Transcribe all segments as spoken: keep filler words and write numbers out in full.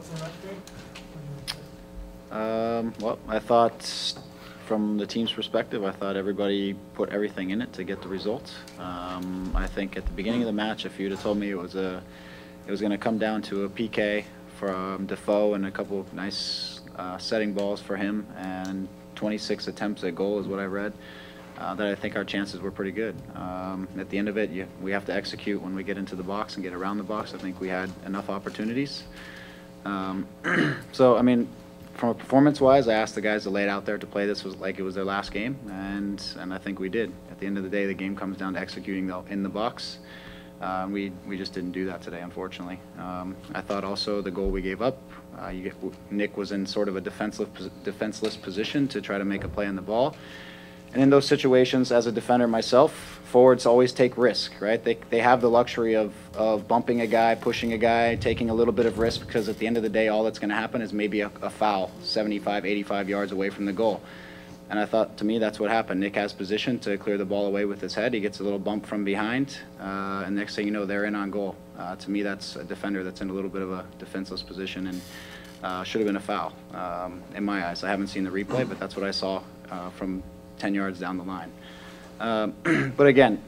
thoughts on that game? Um, well, I thought, from the team's perspective, I thought everybody put everything in it to get the result. Um, I think at the beginning of the match, if you'd have told me it was a, it was going to come down to a P K from Defoe and a couple of nice uh, setting balls for him, and twenty-six attempts at goal is what I read, uh, that I think our chances were pretty good. Um, at the end of it, you, we have to execute when we get into the box and get around the box. I think we had enough opportunities. Um, so, I mean, from a performance-wise, I asked the guys to lay it out there to play this was like it was their last game, and and I think we did. At the end of the day, the game comes down to executing the, in the box. Uh, we we just didn't do that today, unfortunately. Um, I thought also the goal we gave up, uh, you get, Nick was in sort of a defenseless defenseless position to try to make a play on the ball. And in those situations, as a defender myself, forwards always take risk, right? They, they have the luxury of, of bumping a guy, pushing a guy, taking a little bit of risk, because at the end of the day, all that's going to happen is maybe a, a foul seventy-five, eighty-five yards away from the goal. And I thought, to me, that's what happened. Nick has position to clear the ball away with his head. He gets a little bump from behind, uh, and next thing you know, they're in on goal. Uh, to me, that's a defender that's in a little bit of a defenseless position, and uh, should have been a foul um, in my eyes. I haven't seen the replay, but that's what I saw uh, from ten yards down the line. Uh, but again,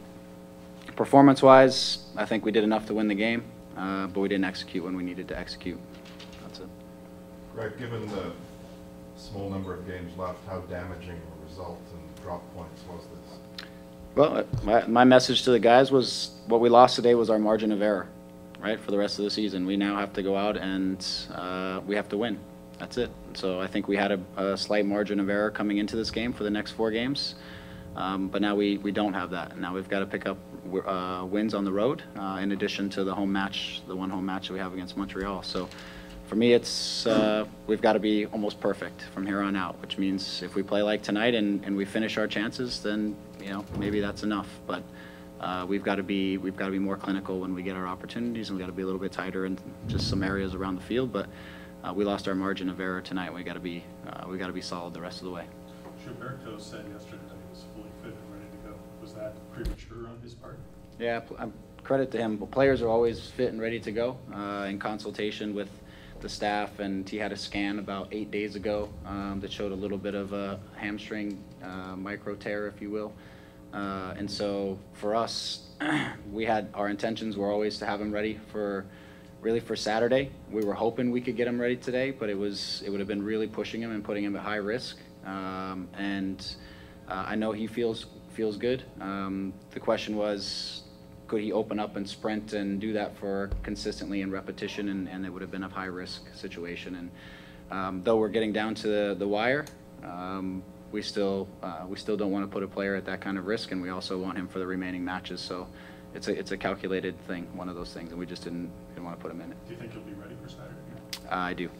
performance-wise, I think we did enough to win the game, uh, but we didn't execute when we needed to execute. That's it. Greg, given the small number of games left, how damaging a result and drop points was this? Well, my, my message to the guys was what we lost today was our margin of error, right, for the rest of the season. We now have to go out and uh, we have to win. That's it. So I think we had a, a slight margin of error coming into this game for the next four games. Um, but now we, we don't have that. Now we've got to pick up uh, wins on the road, uh, in addition to the home match, the one home match that we have against Montreal. So for me, it's uh, we've got to be almost perfect from here on out, which means if we play like tonight and, and we finish our chances, then you know maybe that's enough. But uh, we've got to be we've got to be more clinical when we get our opportunities, and we've got to be a little bit tighter in just some areas around the field. But uh, we lost our margin of error tonight. We got to be uh, we got to be solid the rest of the way. Gilberto said yesterday that he was fully fit and ready to go. Was that premature on his part? Yeah, I'm, credit to him. But players are always fit and ready to go uh, in consultation with the staff, and he had a scan about eight days ago um, that showed a little bit of a hamstring uh, micro tear, if you will. Uh, and so for us, we had our intentions were always to have him ready for really for Saturday. We were hoping we could get him ready today, but it was it would have been really pushing him and putting him at high risk. Um, and uh, I know he feels feels good. Um, the question was, could he open up and sprint and do that for consistently in repetition, and, and it would have been a high risk situation. And um, though we're getting down to the, the wire, um, we still uh, we still don't want to put a player at that kind of risk, and we also want him for the remaining matches. So it's a it's a calculated thing, one of those things, and we just didn't didn't want to put him in it. Do you think he'll be ready for Saturday? Uh, I do.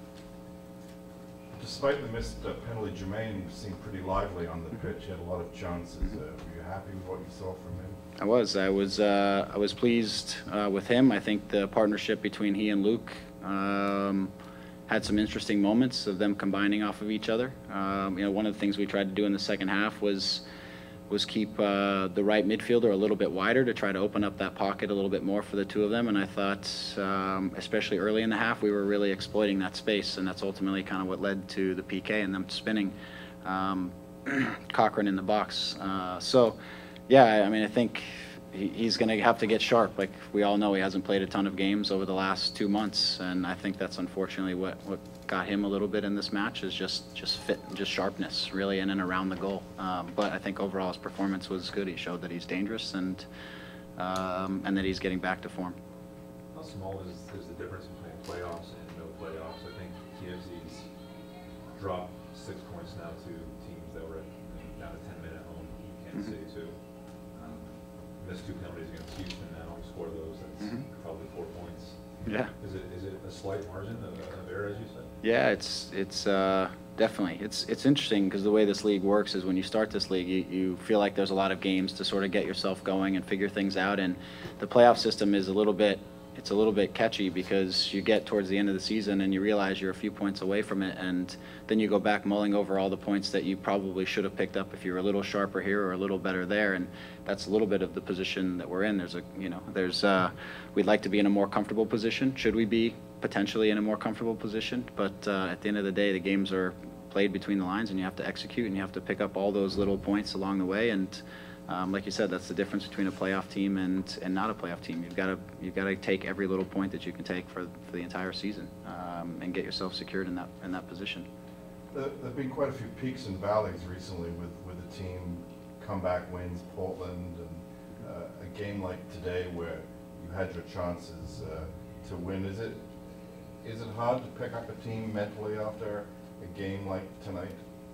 Despite the missed uh, penalty, Jermaine seemed pretty lively on the pitch. He had a lot of chances. Uh, were you happy with what you saw from him? I was. I was. Uh, I was pleased uh, with him. I think the partnership between he and Luke um, had some interesting moments of them combining off of each other. Um, you know, one of the things we tried to do in the second half was was keep uh, the right midfielder a little bit wider to try to open up that pocket a little bit more for the two of them. And I thought, um, especially early in the half, we were really exploiting that space, and that's ultimately kind of what led to the P K and them spinning um, Cochran in the box. Uh, so. Yeah, I mean, I think he, he's going to have to get sharp. Like we all know, he hasn't played a ton of games over the last two months, and I think that's unfortunately what, what got him a little bit in this match is just just fit, just sharpness, really, in and around the goal. Um, but I think overall his performance was good. He showed that he's dangerous and um, and that he's getting back to form. How small is, is the difference between playoffs and no playoffs? I think T F C's dropped six points now to teams that were at, down to ten men at home. Kansas City too. Missed two penalties against Houston now. We score those. That's mm-hmm. probably four points. Yeah. Is it is it a slight margin of, of error, as you said? Yeah, it's it's uh, definitely it's it's interesting because the way this league works is when you start this league, you, you feel like there's a lot of games to sort of get yourself going and figure things out, and the playoff system is a little bit it's a little bit catchy because you get towards the end of the season and you realize you're a few points away from it, and then you go back mulling over all the points that you probably should have picked up if you were a little sharper here or a little better there, and that's a little bit of the position that we're in. There's a, you know, there's, uh, we'd like to be in a more comfortable position. Should we be potentially in a more comfortable position? But uh, at the end of the day, the games are played between the lines, and you have to execute, and you have to pick up all those little points along the way. And Um, like you said, that's the difference between a playoff team and, and not a playoff team. You've got to you've got to take every little point that you can take for, for the entire season, um, and get yourself secured in that in that position. There have been quite a few peaks and valleys recently with, with the team, comeback wins, Portland, and uh, a game like today where you had your chances uh, to win. Is it is it hard to pick up a team mentally after a game like tonight?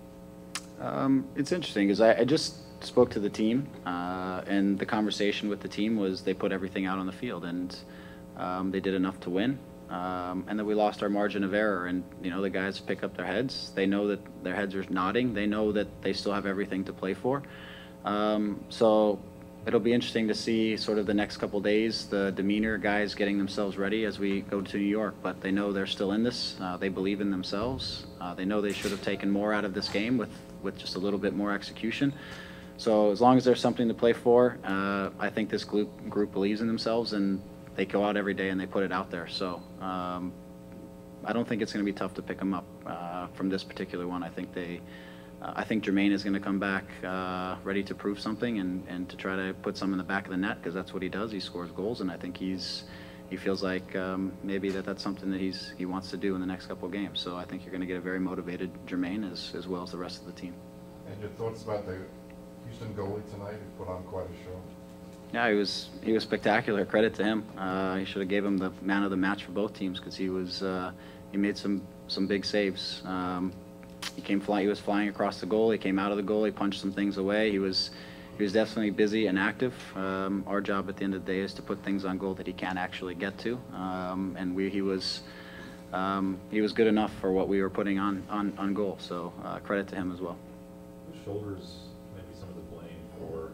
Um, it's interesting because I, I just spoke to the team, uh, and the conversation with the team was they put everything out on the field, and um, they did enough to win. Um, and then we lost our margin of error, and you know the guys pick up their heads. They know that their heads are nodding. They know that they still have everything to play for. Um, so it'll be interesting to see sort of the next couple days, the demeanor, guys getting themselves ready as we go to New York. But they know they're still in this. Uh, they believe in themselves. Uh, they know they should have taken more out of this game with with just a little bit more execution. So as long as there's something to play for, uh, I think this group group believes in themselves, and they go out every day and they put it out there. So um, I don't think it's going to be tough to pick them up uh, from this particular one. I think they, uh, I think Jermaine is going to come back uh, ready to prove something, and, and to try to put some in the back of the net, because that's what he does. He scores goals, and I think he's he feels like um, maybe that that's something that he's he wants to do in the next couple of games. So I think you're going to get a very motivated Jermaine as as well as the rest of the team. And your thoughts about the Houston goalie tonight, who put on quite a show? Yeah, he was he was spectacular. Credit to him. Uh, he should have gave him the man of the match for both teams, because he was uh, he made some some big saves. Um, he came fly, he was flying across the goal. He came out of the goal. He punched some things away. He was he was definitely busy and active. Um, our job at the end of the day is to put things on goal that he can't actually get to. Um, and we he was um, he was good enough for what we were putting on on, on goal. So uh, credit to him as well. Whose shoulders maybe some of the blame for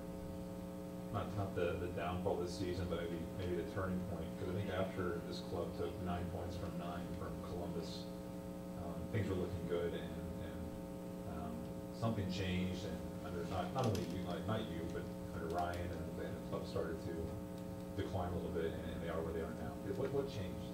not not the, the downfall this season, but maybe maybe the turning point? Because I think after this club took nine points from nine from Columbus, um, things were looking good, and, and um, something changed, and under not not only you, like not you, but under Ryan, and the, and the club started to decline a little bit, and, and they are where they are now. What what changed?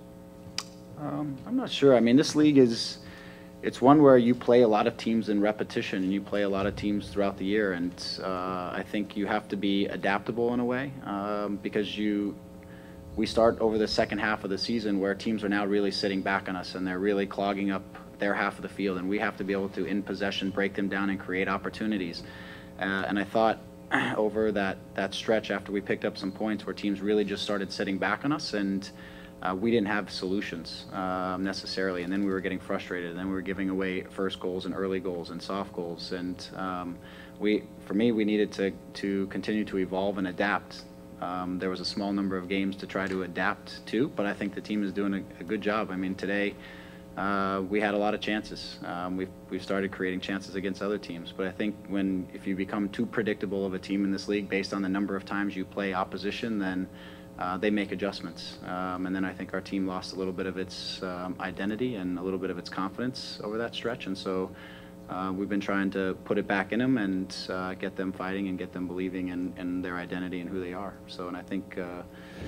Um, I'm not sure. I mean, this league is, it's one where you play a lot of teams in repetition, and you play a lot of teams throughout the year, and uh, I think you have to be adaptable in a way, um, because you, we start over the second half of the season where teams are now really sitting back on us, and they're really clogging up their half of the field, and we have to be able to, in possession, break them down and create opportunities. Uh, and I thought over that, that stretch after we picked up some points where teams really just started sitting back on us, and Uh, we didn't have solutions um, necessarily, and then we were getting frustrated, and then we were giving away first goals and early goals and soft goals, and um, we, for me, we needed to to continue to evolve and adapt. Um, there was a small number of games to try to adapt to, but I think the team is doing a, a good job. I mean, today uh, we had a lot of chances. Um, we've we've started creating chances against other teams, but I think when if you become too predictable of a team in this league based on the number of times you play opposition, then Uh, they make adjustments, um, and then I think our team lost a little bit of its um, identity and a little bit of its confidence over that stretch, and so uh, we've been trying to put it back in them and uh, get them fighting and get them believing in, in their identity and who they are. So, and I think uh,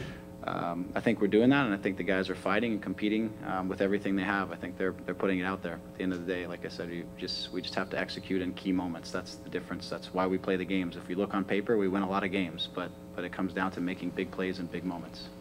um, I think we're doing that, and I think the guys are fighting and competing um, with everything they have. I think they're they're putting it out there. At the end of the day, like I said, you just we just have to execute in key moments. That's the difference. That's why we play the games. If you look on paper, we win a lot of games, but but it comes down to making big plays in big moments.